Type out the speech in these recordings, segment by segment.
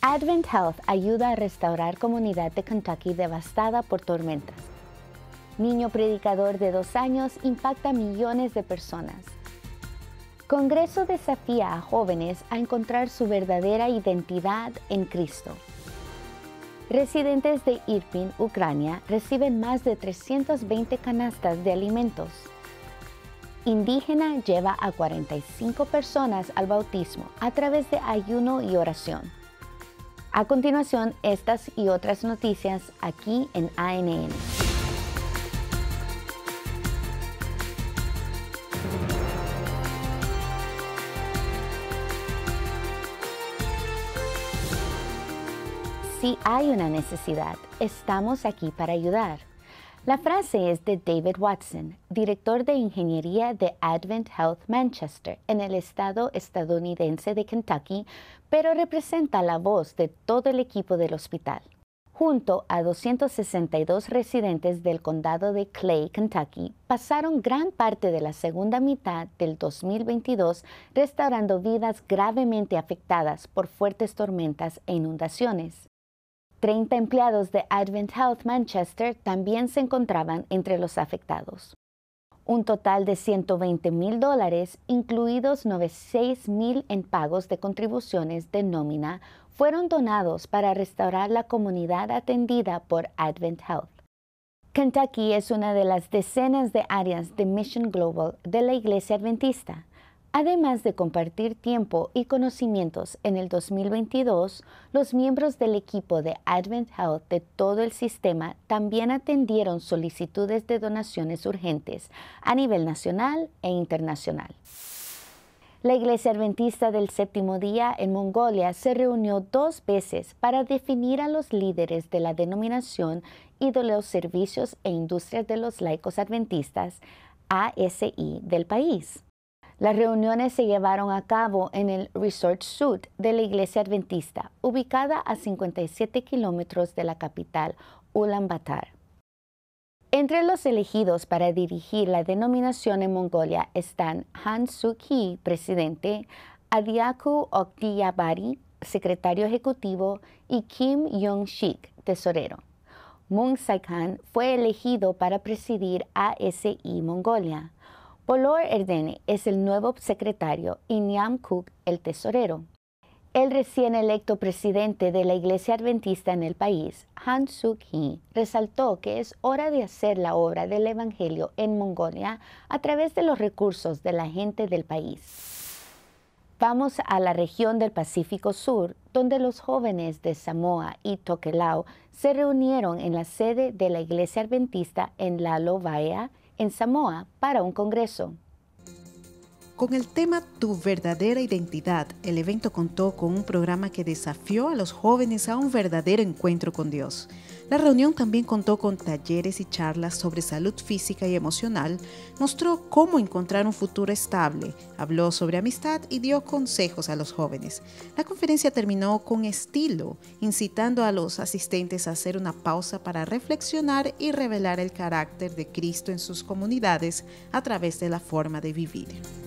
Advent Health ayuda a restaurar comunidad de Kentucky devastada por tormentas. Niño predicador de 2 años impacta a millones de personas. Congreso desafía a jóvenes a encontrar su verdadera identidad en Cristo. Residentes de Irpin, Ucrania, reciben más de 320 canastas de alimentos. Indígena lleva a 45 personas al bautismo a través de ayuno y oración. A continuación, estas y otras noticias aquí en ANN. Si hay una necesidad, estamos aquí para ayudar. La frase es de David Watson, director de ingeniería de Advent Health Manchester, en el estado estadounidense de Kentucky, pero representa la voz de todo el equipo del hospital. Junto a 262 residentes del condado de Clay, Kentucky, pasaron gran parte de la segunda mitad del 2022 restaurando vidas gravemente afectadas por fuertes tormentas e inundaciones. 30 empleados de Advent Health Manchester también se encontraban entre los afectados. Un total de $120,000, incluidos $96,000 en pagos de contribuciones de nómina, fueron donados para restaurar la comunidad atendida por Advent Health. Kentucky es una de las decenas de áreas de Mission Global de la Iglesia Adventista. Además de compartir tiempo y conocimientos en el 2022, los miembros del equipo de Advent Health de todo el sistema también atendieron solicitudes de donaciones urgentes a nivel nacional e internacional. La Iglesia Adventista del Séptimo Día en Mongolia se reunió 2 veces para definir a los líderes de la denominación y de los servicios e industrias de los laicos adventistas, ASI, del país. Las reuniones se llevaron a cabo en el Resort Sud de la Iglesia Adventista, ubicada a 57 kilómetros de la capital, Ulaanbaatar. Entre los elegidos para dirigir la denominación en Mongolia están Han Suk-hee, presidente, Adiaku Okdiyabari, secretario ejecutivo, y Kim Yong-shik, tesorero. Moon Sai-khan fue elegido para presidir ASI Mongolia. Polor Erdene es el nuevo secretario y Nyam Cook el tesorero. El recién electo presidente de la Iglesia Adventista en el país, Han Suk-hee, resaltó que es hora de hacer la obra del Evangelio en Mongolia a través de los recursos de la gente del país. Vamos a la región del Pacífico Sur, donde los jóvenes de Samoa y Tokelau se reunieron en la sede de la Iglesia Adventista en Lalovaea, en Samoa, para un congreso. Con el tema Tu verdadera identidad, el evento contó con un programa que desafió a los jóvenes a un verdadero encuentro con Dios. La reunión también contó con talleres y charlas sobre salud física y emocional, mostró cómo encontrar un futuro estable, habló sobre amistad y dio consejos a los jóvenes. La conferencia terminó con estilo, incitando a los asistentes a hacer una pausa para reflexionar y revelar el carácter de Cristo en sus comunidades a través de la forma de vivir.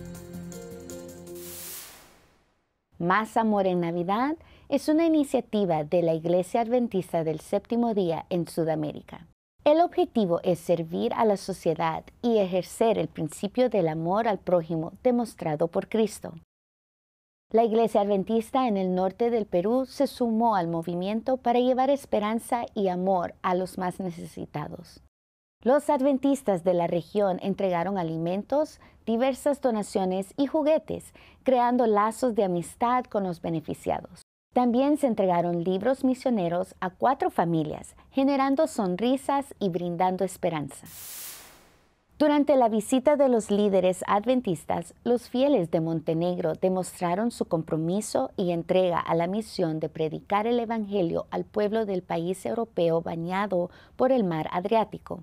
Más Amor en Navidad es una iniciativa de la Iglesia Adventista del Séptimo Día en Sudamérica. El objetivo es servir a la sociedad y ejercer el principio del amor al prójimo demostrado por Cristo. La Iglesia Adventista en el norte del Perú se sumó al movimiento para llevar esperanza y amor a los más necesitados. Los adventistas de la región entregaron alimentos, diversas donaciones y juguetes, creando lazos de amistad con los beneficiados. También se entregaron libros misioneros a 4 familias, generando sonrisas y brindando esperanza. Durante la visita de los líderes adventistas, los fieles de Montenegro demostraron su compromiso y entrega a la misión de predicar el Evangelio al pueblo del país europeo bañado por el mar Adriático.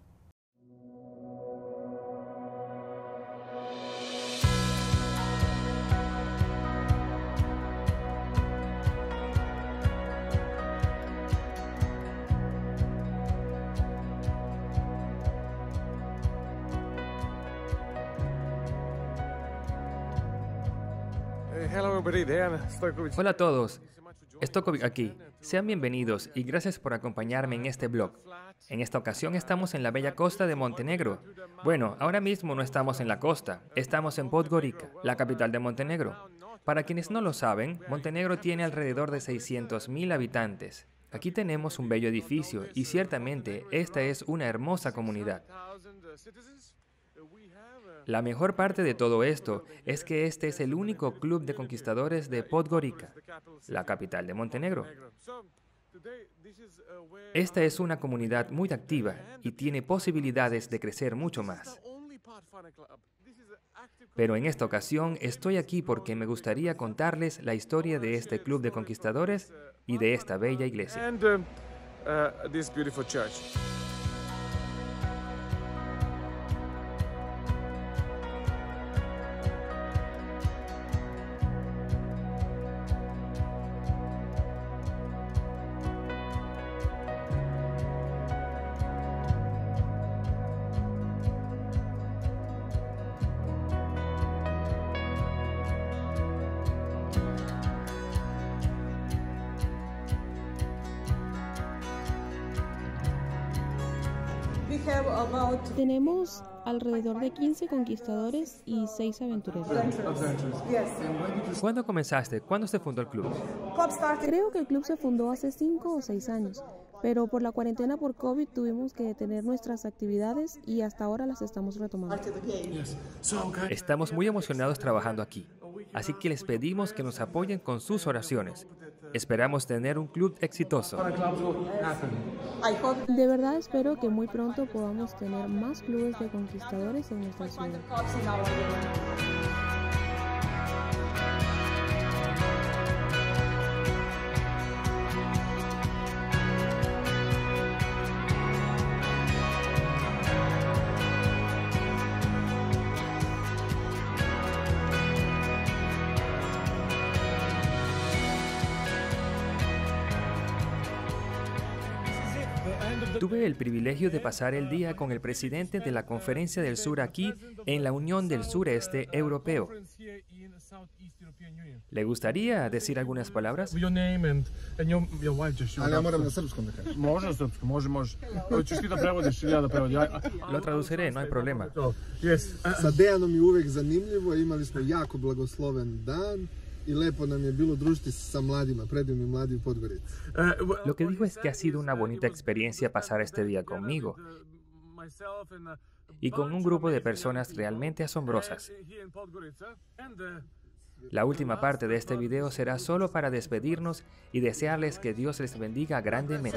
Hola a todos. Estoy aquí. Sean bienvenidos y gracias por acompañarme en este blog. En esta ocasión estamos en la bella costa de Montenegro. Bueno, ahora mismo no estamos en la costa, estamos en Podgorica, la capital de Montenegro. Para quienes no lo saben, Montenegro tiene alrededor de 600.000 habitantes. Aquí tenemos un bello edificio y ciertamente esta es una hermosa comunidad. La mejor parte de todo esto es que este es el único club de conquistadores de Podgorica, la capital de Montenegro. Esta es una comunidad muy activa y tiene posibilidades de crecer mucho más. Pero en esta ocasión estoy aquí porque me gustaría contarles la historia de este club de conquistadores y de esta bella iglesia. Tenemos alrededor de 15 conquistadores y 6 aventureros. ¿Cuándo comenzaste? ¿Cuándo se fundó el club? Creo que el club se fundó hace 5 o 6 años, pero por la cuarentena por COVID tuvimos que detener nuestras actividades y hasta ahora las estamos retomando. Estamos muy emocionados trabajando aquí, así que les pedimos que nos apoyen con sus oraciones. Esperamos tener un club exitoso. De verdad espero que muy pronto podamos tener más clubes de conquistadores en nuestra ciudad. Tuve el privilegio de pasar el día con el presidente de la Conferencia del Sur aquí en la Unión del Sureste Europeo. ¿Le gustaría decir algunas palabras? Lo traduciré, no hay problema. Sa Dejanom je uvek zanimljivo, imali smo jako blagosloven dan. Lo que digo es que ha sido una bonita experiencia pasar este día conmigo y con un grupo de personas realmente asombrosas. La última parte de este video será solo para despedirnos y desearles que Dios les bendiga grandemente.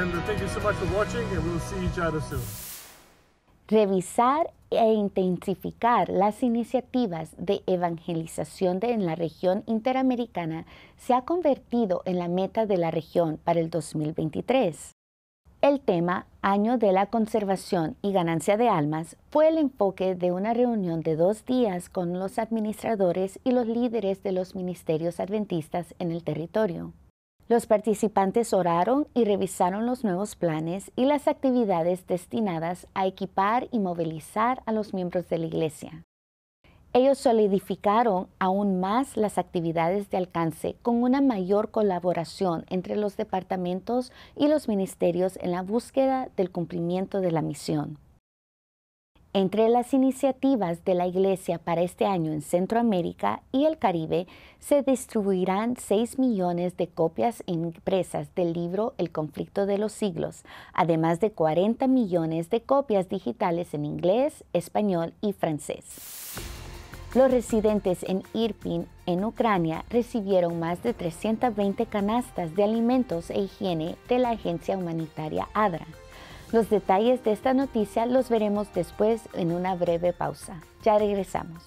Revisar e intensificar las iniciativas de evangelización en la región interamericana se ha convertido en la meta de la región para el 2023. El tema, Año de la Conservación y Ganancia de Almas, fue el enfoque de una reunión de 2 días con los administradores y los líderes de los ministerios adventistas en el territorio. Los participantes oraron y revisaron los nuevos planes y las actividades destinadas a equipar y movilizar a los miembros de la Iglesia. Ellos solidificaron aún más las actividades de alcance con una mayor colaboración entre los departamentos y los ministerios en la búsqueda del cumplimiento de la misión. Entre las iniciativas de la Iglesia para este año en Centroamérica y el Caribe, se distribuirán 6 millones de copias impresas del libro El conflicto de los siglos, además de 40 millones de copias digitales en inglés, español y francés. Los residentes en Irpin, en Ucrania, recibieron más de 320 canastas de alimentos e higiene de la agencia humanitaria ADRA. Los detalles de esta noticia los veremos después en una breve pausa. Ya regresamos.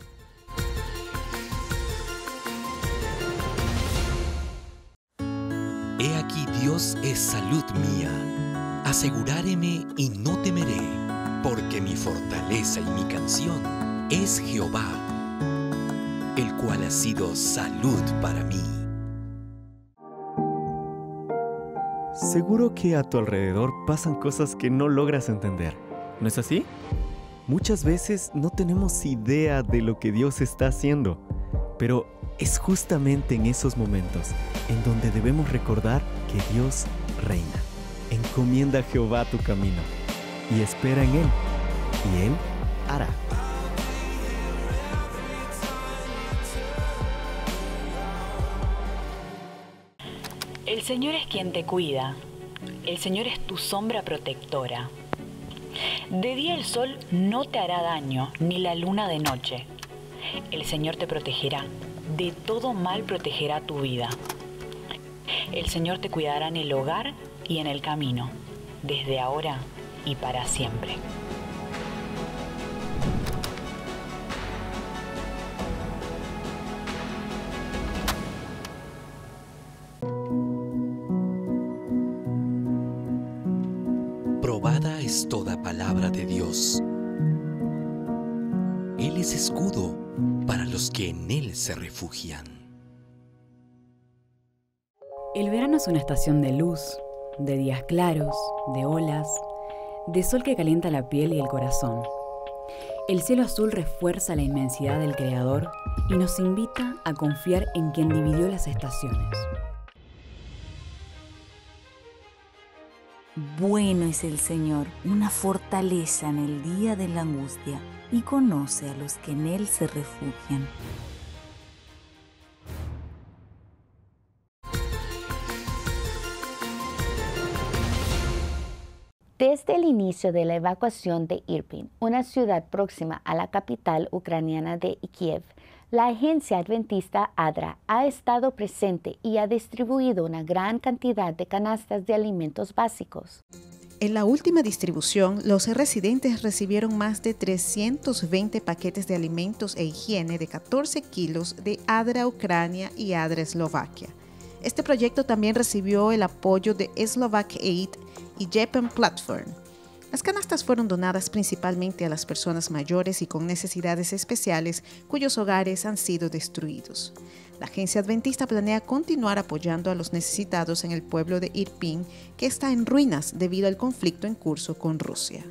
He aquí Dios es salud mía. Aseguráreme y no temeré, porque mi fortaleza y mi canción es Jehová, el cual ha sido salud para mí. Seguro que a tu alrededor pasan cosas que no logras entender, ¿no es así? Muchas veces no tenemos idea de lo que Dios está haciendo, pero Es justamente en esos momentos en donde debemos recordar que Dios reina. Encomienda a Jehová tu camino y espera en Él, y Él hará. El Señor es quien te cuida. El Señor es tu sombra protectora. De día el sol no te hará daño, ni la luna de noche. El Señor te protegerá. De todo mal protegerá tu vida. El Señor te cuidará en el hogar y en el camino, desde ahora y para siempre. Probada es toda palabra de Dios. Él es escudo para los que en Él se refugian. El verano es una estación de luz, de días claros, de olas, de sol que calienta la piel y el corazón. El cielo azul refuerza la inmensidad del Creador y nos invita a confiar en quien dividió las estaciones. Bueno es el Señor, una fortaleza en el día de la angustia, y conoce a los que en Él se refugian. Desde el inicio de la evacuación de Irpin, una ciudad próxima a la capital ucraniana de Kiev, la agencia adventista ADRA ha estado presente y ha distribuido una gran cantidad de canastas de alimentos básicos. En la última distribución, los residentes recibieron más de 320 paquetes de alimentos e higiene de 14 kilos de ADRA Ucrania y ADRA Eslovaquia. Este proyecto también recibió el apoyo de Slovak Aid y Japan Platform. Las canastas fueron donadas principalmente a las personas mayores y con necesidades especiales cuyos hogares han sido destruidos. La agencia adventista planea continuar apoyando a los necesitados en el pueblo de Irpin, que está en ruinas debido al conflicto en curso con Rusia.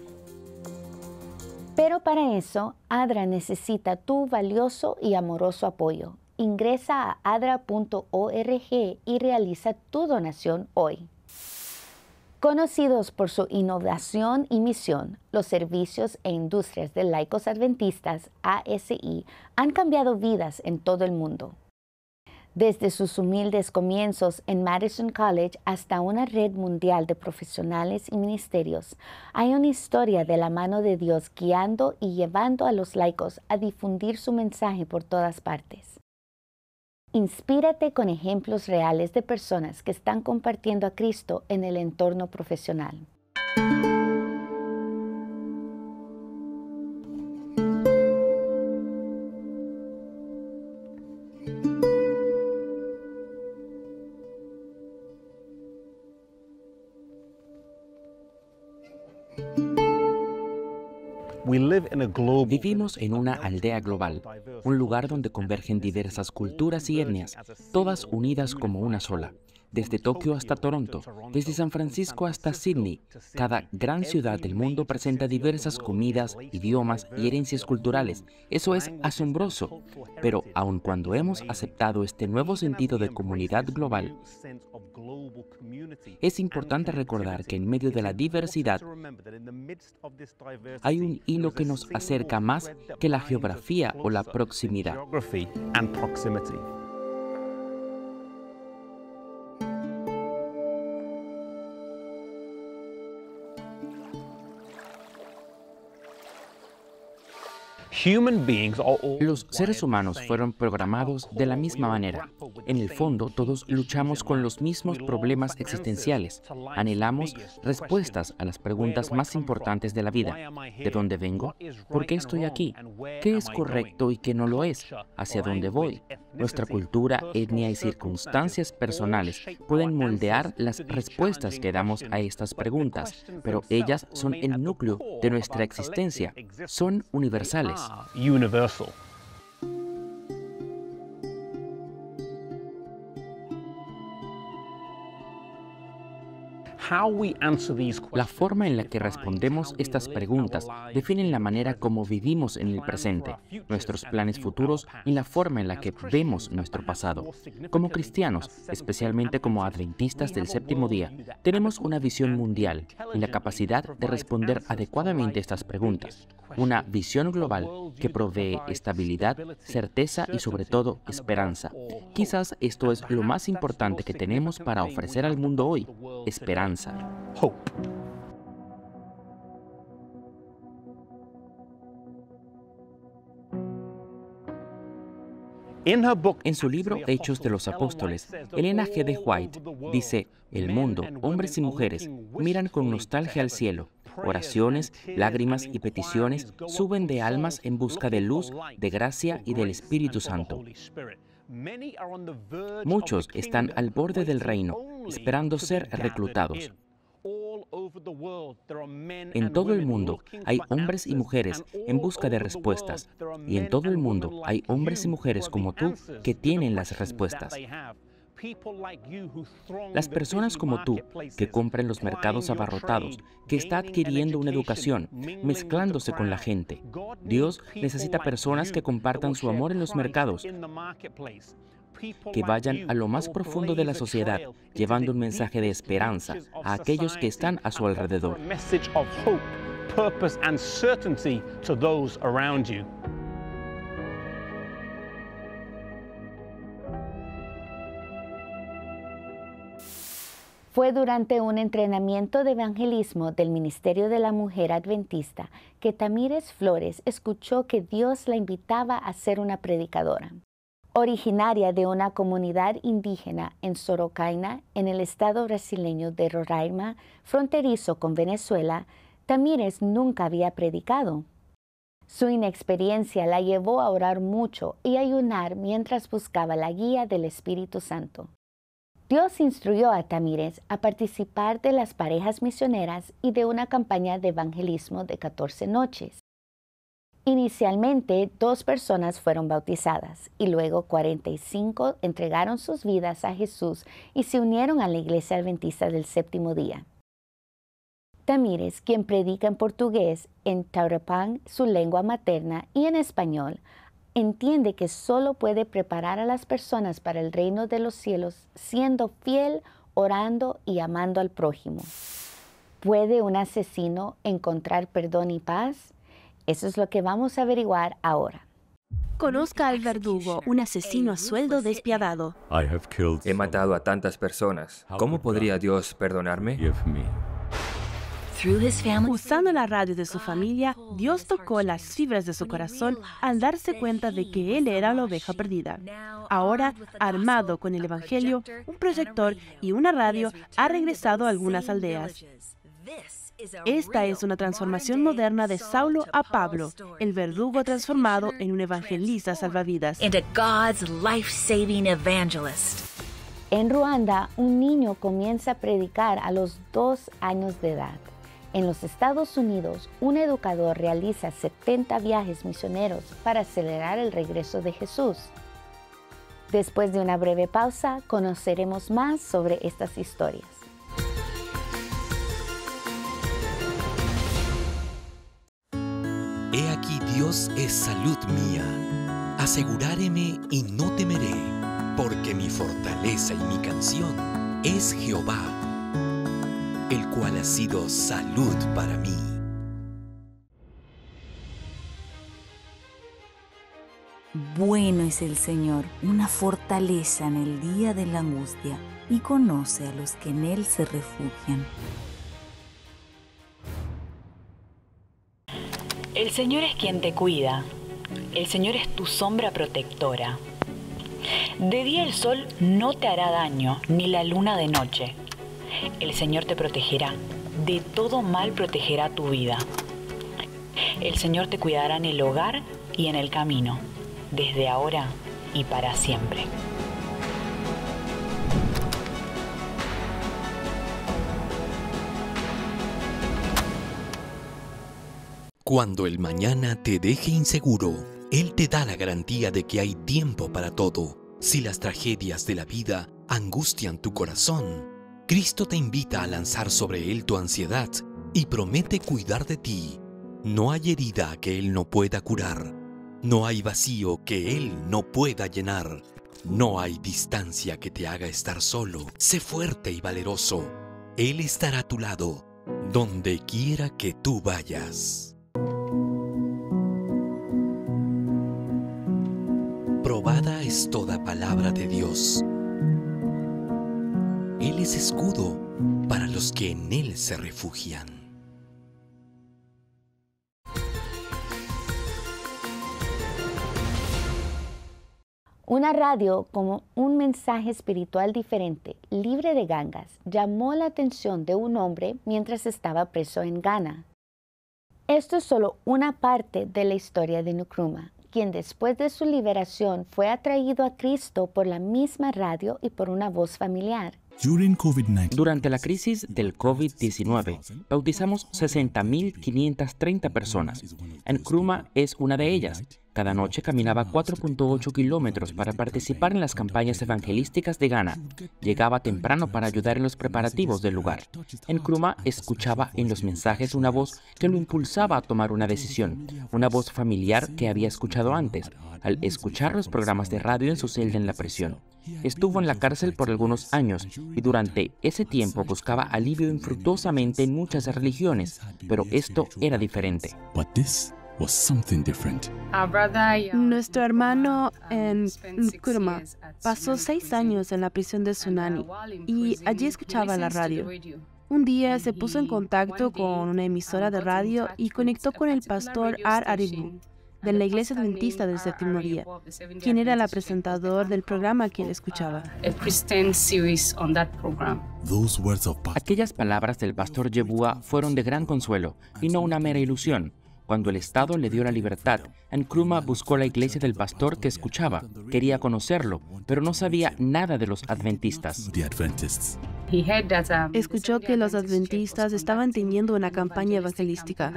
Pero para eso, ADRA necesita tu valioso y amoroso apoyo. Ingresa a adra.org y realiza tu donación hoy. Conocidos por su innovación y misión, los servicios e industrias de laicos adventistas, ASI, han cambiado vidas en todo el mundo. Desde sus humildes comienzos en Madison College hasta una red mundial de profesionales y ministerios, hay una historia de la mano de Dios guiando y llevando a los laicos a difundir su mensaje por todas partes. Inspírate con ejemplos reales de personas que están compartiendo a Cristo en el entorno profesional. Vivimos en una aldea global, un lugar donde convergen diversas culturas y etnias, todas unidas como una sola. Desde Tokio hasta Toronto, desde San Francisco hasta Sydney, cada gran ciudad del mundo presenta diversas comidas, idiomas y herencias culturales. Eso es asombroso. Pero aun cuando hemos aceptado este nuevo sentido de comunidad global, es importante recordar que en medio de la diversidad hay un hilo que nos acerca más que la geografía o la proximidad. Los seres humanos fueron programados de la misma manera. En el fondo, todos luchamos con los mismos problemas existenciales. Anhelamos respuestas a las preguntas más importantes de la vida. ¿De dónde vengo? ¿Por qué estoy aquí? ¿Qué es correcto y qué no lo es? ¿Hacia dónde voy? Nuestra cultura, etnia y circunstancias personales pueden moldear las respuestas que damos a estas preguntas, pero ellas son el núcleo de nuestra existencia. Son universales. La forma en la que respondemos estas preguntas definen la manera como vivimos en el presente, nuestros planes futuros y la forma en la que vemos nuestro pasado. Como cristianos, especialmente como adventistas del séptimo día, tenemos una visión mundial y la capacidad de responder adecuadamente estas preguntas. Una visión global que provee estabilidad, certeza y sobre todo esperanza. Quizás esto es lo más importante que tenemos para ofrecer al mundo hoy: esperanza. En su libro Hechos de los Apóstoles, Elena G. de White dice: el mundo, hombres y mujeres, miran con nostalgia al cielo. Oraciones, lágrimas y peticiones suben de almas en busca de luz, de gracia y del Espíritu Santo. Muchos están al borde del reino, esperando ser reclutados. En todo el mundo hay hombres y mujeres en busca de respuestas, y en todo el mundo hay hombres y mujeres como tú que tienen las respuestas. Las personas como tú, que compran los mercados abarrotados, que está adquiriendo una educación, mezclándose con la gente. Dios necesita personas que compartan su amor en los mercados, que vayan a lo más profundo de la sociedad, llevando un mensaje de esperanza a aquellos que están a su alrededor. Fue durante un entrenamiento de evangelismo del Ministerio de la Mujer Adventista que Tamires Flores escuchó que Dios la invitaba a ser una predicadora. Originaria de una comunidad indígena en Sorocaina, en el estado brasileño de Roraima, fronterizo con Venezuela, Tamires nunca había predicado. Su inexperiencia la llevó a orar mucho y ayunar mientras buscaba la guía del Espíritu Santo. Dios instruyó a Tamires a participar de las parejas misioneras y de una campaña de evangelismo de 14 noches. Inicialmente, 2 personas fueron bautizadas y luego 45 entregaron sus vidas a Jesús y se unieron a la Iglesia Adventista del Séptimo Día. Tamires, quien predica en portugués, en Taurepán, su lengua materna, y en español, entiende que solo puede preparar a las personas para el reino de los cielos siendo fiel, orando y amando al prójimo. ¿Puede un asesino encontrar perdón y paz? Eso es lo que vamos a averiguar ahora. Conozca al verdugo, un asesino a sueldo despiadado. He matado a tantas personas. ¿Cómo podría Dios perdonarme? Usando la radio de su familia, Dios tocó las fibras de su corazón al darse cuenta de que él era la oveja perdida. Ahora, armado con el Evangelio, un proyector y una radio, ha regresado a algunas aldeas. Esta es una transformación moderna de Saulo a Pablo, el verdugo transformado en un evangelista salvavidas. En Ruanda, un niño comienza a predicar a los 2 años de edad. En los Estados Unidos, un educador realiza 70 viajes misioneros para acelerar el regreso de Jesús. Después de una breve pausa, conoceremos más sobre estas historias. He aquí Dios es salud mía. Aseguráreme y no temeré, porque mi fortaleza y mi canción es Jehová, el cual ha sido salud para mí. Bueno es el Señor, una fortaleza en el día de la angustia, y conoce a los que en Él se refugian. El Señor es quien te cuida. El Señor es tu sombra protectora. De día el sol no te hará daño, ni la luna de noche. El Señor te protegerá. De todo mal protegerá tu vida. El Señor te cuidará en el hogar y en el camino, desde ahora y para siempre. Cuando el mañana te deje inseguro, Él te da la garantía de que hay tiempo para todo. Si las tragedias de la vida angustian tu corazón, Cristo te invita a lanzar sobre Él tu ansiedad y promete cuidar de ti. No hay herida que Él no pueda curar. No hay vacío que Él no pueda llenar. No hay distancia que te haga estar solo. Sé fuerte y valeroso. Él estará a tu lado, donde quiera que tú vayas. Probada es toda palabra de Dios. Él es escudo para los que en Él se refugian. Una radio como un mensaje espiritual diferente, libre de gangas, llamó la atención de un hombre mientras estaba preso en Ghana. Esto es solo una parte de la historia de Nkrumah, quien después de su liberación fue atraído a Cristo por la misma radio y por una voz familiar. Durante la crisis del COVID-19, bautizamos 60.530 personas. Nkrumah es una de ellas. Cada noche caminaba 4.8 kilómetros para participar en las campañas evangelísticas de Ghana. Llegaba temprano para ayudar en los preparativos del lugar. Nkrumah escuchaba en los mensajes una voz que lo impulsaba a tomar una decisión, una voz familiar que había escuchado antes, al escuchar los programas de radio en su celda en la prisión. Estuvo en la cárcel por algunos años y durante ese tiempo buscaba alivio infructuosamente en muchas religiones, pero esto era diferente. Nuestro hermano en Nkrumah pasó 6 años en la prisión de Tsunami y allí escuchaba la radio. Un día se puso en contacto con una emisora de radio y conectó con el pastor Aribu de la Iglesia Adventista del Séptimo Día, quien era el presentador del programa que él escuchaba. Aquellas palabras del pastor Yeboah fueron de gran consuelo y no una mera ilusión. Cuando el Estado le dio la libertad, Nkrumah buscó la iglesia del pastor que escuchaba. Quería conocerlo, pero no sabía nada de los adventistas. Escuchó que los adventistas estaban teniendo una campaña evangelística.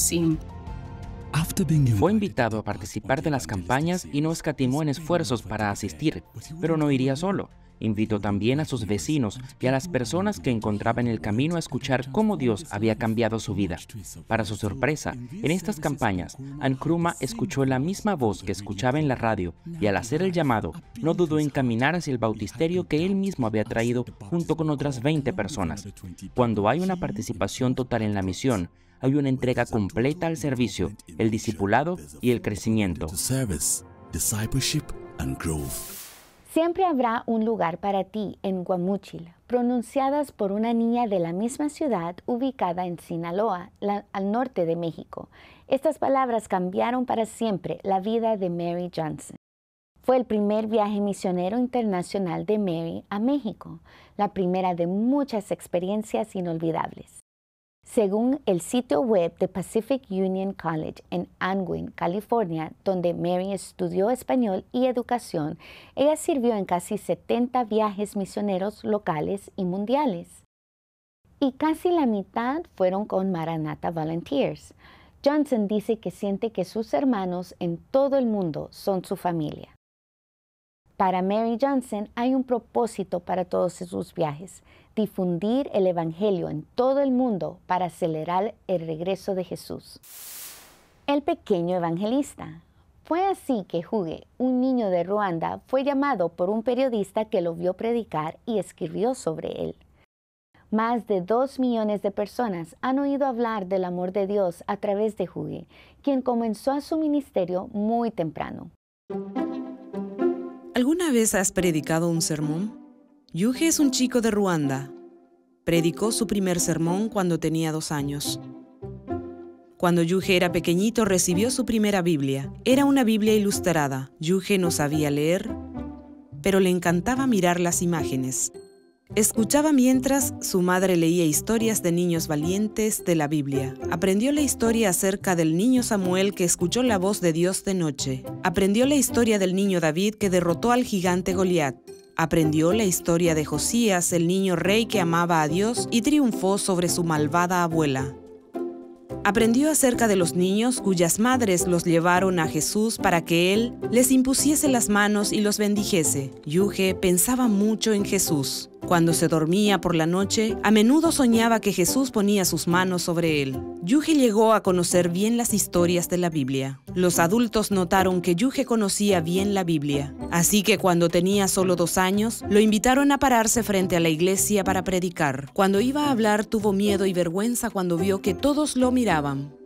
Fue invitado a participar de las campañas y no escatimó en esfuerzos para asistir, pero no iría solo. Invitó también a sus vecinos y a las personas que encontraba en el camino a escuchar cómo Dios había cambiado su vida. Para su sorpresa, en estas campañas, Nkrumah escuchó la misma voz que escuchaba en la radio y al hacer el llamado, no dudó en caminar hacia el bautisterio que él mismo había traído junto con otras 20 personas. Cuando hay una participación total en la misión, hay una entrega completa al servicio, el discipulado y el crecimiento. Siempre habrá un lugar para ti en Guamúchil, pronunciadas por una niña de la misma ciudad ubicada en Sinaloa, al norte de México. Estas palabras cambiaron para siempre la vida de Mary Johnson. Fue el primer viaje misionero internacional de Mary a México, la primera de muchas experiencias inolvidables. Según el sitio web de Pacific Union College en Angwin, California, donde Mary estudió español y educación, ella sirvió en casi 70 viajes misioneros locales y mundiales. Y casi la mitad fueron con Maranatha Volunteers. Johnson dice que siente que sus hermanos en todo el mundo son su familia. Para Mary Johnson hay un propósito para todos sus viajes: difundir el Evangelio en todo el mundo para acelerar el regreso de Jesús. El pequeño evangelista. Fue así que Huge, un niño de Ruanda, fue llamado por un periodista que lo vio predicar y escribió sobre él. Más de 2 millones de personas han oído hablar del amor de Dios a través de Huge, quien comenzó su ministerio muy temprano. ¿Alguna vez has predicado un sermón? Yuge es un chico de Ruanda. Predicó su primer sermón cuando tenía 2 años. Cuando Yuge era pequeñito, recibió su primera Biblia. Era una Biblia ilustrada. Yuge no sabía leer, pero le encantaba mirar las imágenes. Escuchaba mientras su madre leía historias de niños valientes de la Biblia. Aprendió la historia acerca del niño Samuel que escuchó la voz de Dios de noche. Aprendió la historia del niño David que derrotó al gigante Goliat. Aprendió la historia de Josías, el niño rey que amaba a Dios y triunfó sobre su malvada abuela. Aprendió acerca de los niños cuyas madres los llevaron a Jesús para que Él les impusiese las manos y los bendijese. Yuge pensaba mucho en Jesús. Cuando se dormía por la noche, a menudo soñaba que Jesús ponía sus manos sobre él. Yuge llegó a conocer bien las historias de la Biblia. Los adultos notaron que Yuge conocía bien la Biblia. Así que cuando tenía solo 2 años, lo invitaron a pararse frente a la iglesia para predicar. Cuando iba a hablar, tuvo miedo y vergüenza cuando vio que todos lo miraban.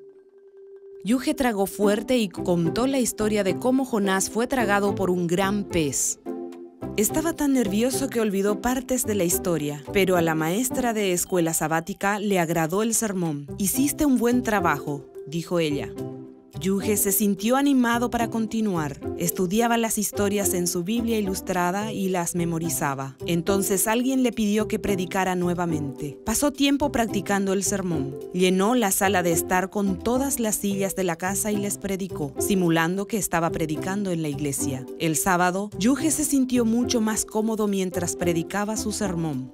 Yuge tragó fuerte y contó la historia de cómo Jonás fue tragado por un gran pez. Estaba tan nervioso que olvidó partes de la historia, pero a la maestra de escuela sabática le agradó el sermón. «Hiciste un buen trabajo», dijo ella. Yuge se sintió animado para continuar. Estudiaba las historias en su Biblia ilustrada y las memorizaba. Entonces alguien le pidió que predicara nuevamente. Pasó tiempo practicando el sermón. Llenó la sala de estar con todas las sillas de la casa y les predicó, simulando que estaba predicando en la iglesia. El sábado, Yuge se sintió mucho más cómodo mientras predicaba su sermón.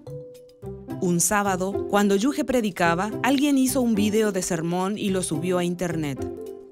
Un sábado, cuando Yuge predicaba, alguien hizo un video de sermón y lo subió a internet.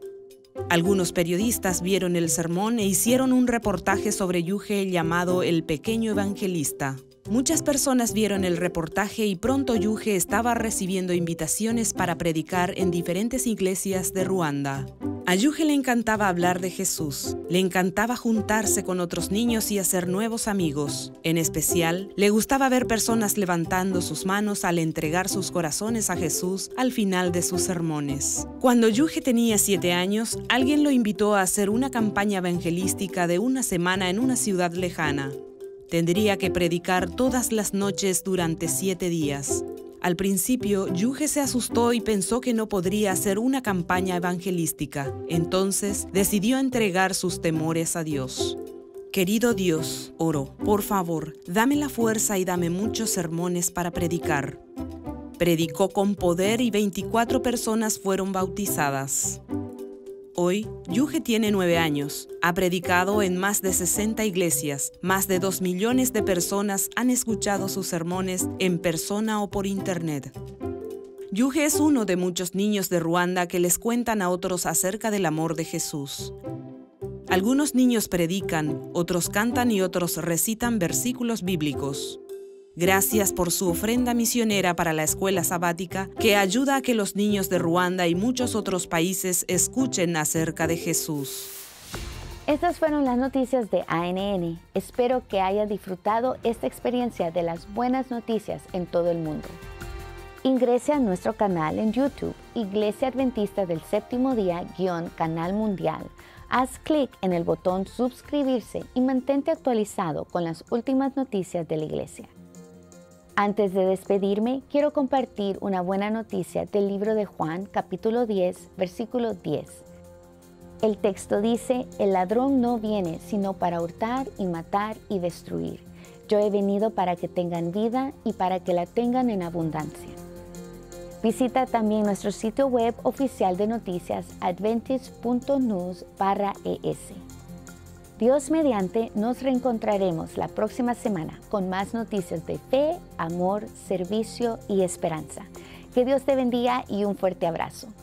Algunos periodistas vieron el sermón e hicieron un reportaje sobre Yuge llamado El Pequeño Evangelista. Muchas personas vieron el reportaje y pronto Yuge estaba recibiendo invitaciones para predicar en diferentes iglesias de Ruanda. A Yuge le encantaba hablar de Jesús. Le encantaba juntarse con otros niños y hacer nuevos amigos. En especial, le gustaba ver personas levantando sus manos al entregar sus corazones a Jesús al final de sus sermones. Cuando Yuge tenía 7 años, alguien lo invitó a hacer una campaña evangelística de 1 semana en una ciudad lejana. Tendría que predicar todas las noches durante 7 días. Al principio, Yuge se asustó y pensó que no podría hacer una campaña evangelística. Entonces, decidió entregar sus temores a Dios. «Querido Dios», oró, «por favor, dame la fuerza y dame muchos sermones para predicar». Predicó con poder y 24 personas fueron bautizadas. Hoy, Yuge tiene 9 años. Ha predicado en más de 60 iglesias. Más de 2 millones de personas han escuchado sus sermones en persona o por internet. Yuge es uno de muchos niños de Ruanda que les cuentan a otros acerca del amor de Jesús. Algunos niños predican, otros cantan y otros recitan versículos bíblicos. Gracias por su ofrenda misionera para la escuela sabática, que ayuda a que los niños de Ruanda y muchos otros países escuchen acerca de Jesús. Estas fueron las noticias de ANN. Espero que haya disfrutado esta experiencia de las buenas noticias en todo el mundo. Ingrese a nuestro canal en YouTube, Iglesia Adventista del Séptimo Día-Canal Mundial. Haz clic en el botón suscribirse y mantente actualizado con las últimas noticias de la iglesia. Antes de despedirme, quiero compartir una buena noticia del libro de Juan, capítulo 10, versículo 10. El texto dice, «El ladrón no viene sino para hurtar y matar y destruir. Yo he venido para que tengan vida y para que la tengan en abundancia». Visita también nuestro sitio web oficial de noticias adventist.news/es. Dios mediante, nos reencontraremos la próxima semana con más noticias de fe, amor, servicio y esperanza. Que Dios te bendiga y un fuerte abrazo.